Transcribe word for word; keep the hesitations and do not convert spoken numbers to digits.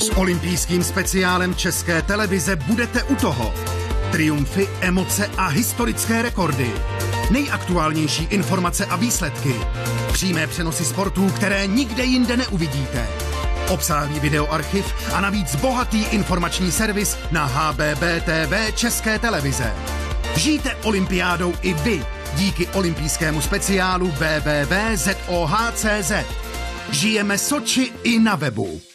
S olympijským speciálem České televize budete u toho. Triumfy, emoce a historické rekordy. Nejaktuálnější informace a výsledky. Přímé přenosy sportů, které nikde jinde neuvidíte. Obsáhlý videoarchiv a navíc bohatý informační servis na H B B T V České televize. Žijte olympiádou i vy díky olympijskému speciálu w w w tečka z o h tečka c z. Žijeme Soči i na webu.